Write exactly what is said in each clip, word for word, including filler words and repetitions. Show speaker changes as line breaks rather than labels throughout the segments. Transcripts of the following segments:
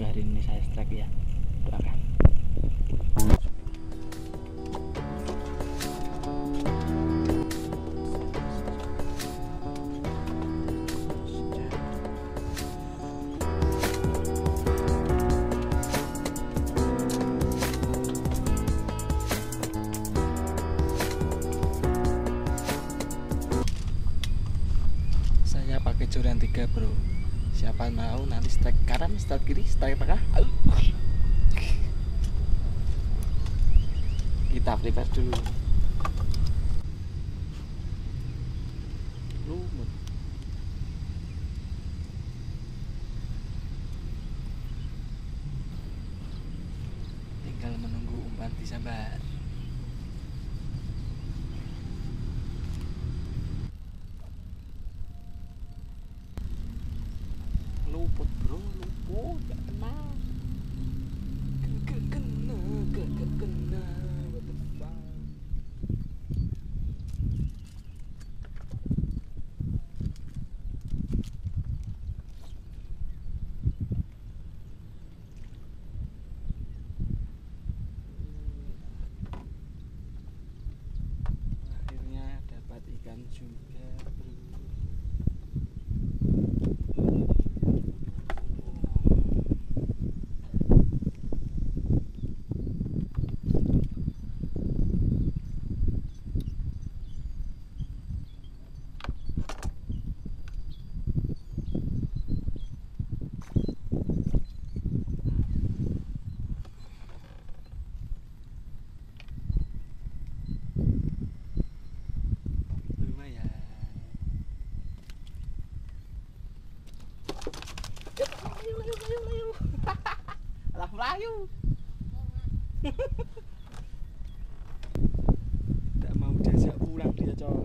semoga hari ini saya strike ya, doakan. Saya pakai joran tiga bro, siapa mau nanti strike kanan, strike kiri, strike tengah. Kita prepare dulu. Lumut. Tinggal menunggu umpan disambar. Luput bro, luput, gak kena. Gak kena, gak kena. What the fuck? Akhirnya dapat ikan juga bro. Layu, layu, layu, layu. Alah melayu. Tidak mau diajak pulang dia coy.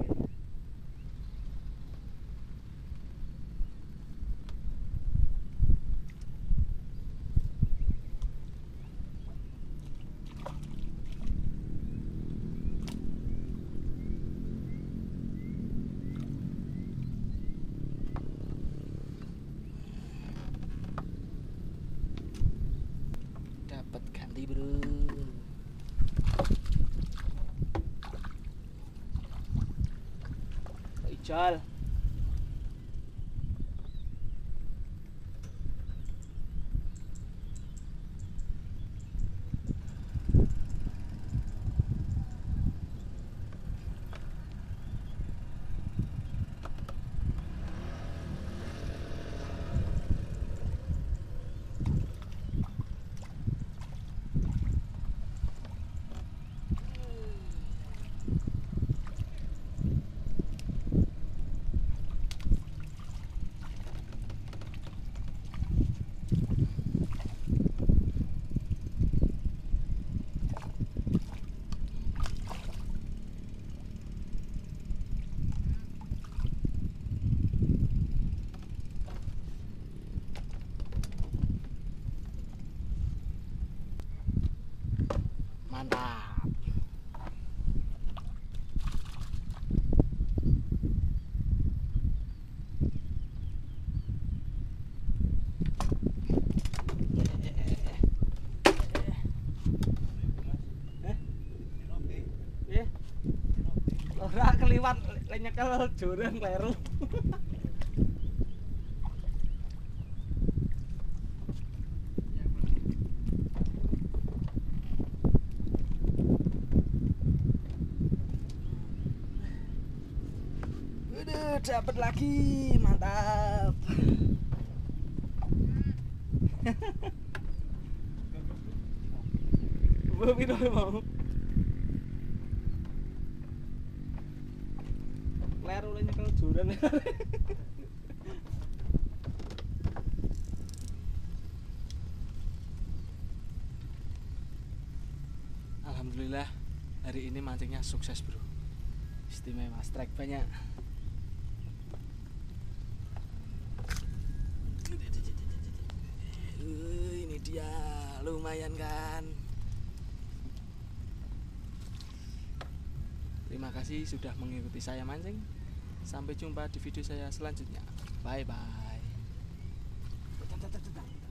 Dapat ganti bro. Ijal. Mantap. Ora keliwat nyekel jurang kleru. Udah dapat lagi, mantap. Mau minum mau. Kleru lah nyekel jurang. Alhamdulillah hari ini mancingnya sukses bro, istimewa, strike banyak. Uh, ini dia, lumayan kan. Terima kasih sudah mengikuti saya mancing. Sampai jumpa di video saya selanjutnya. Bye bye.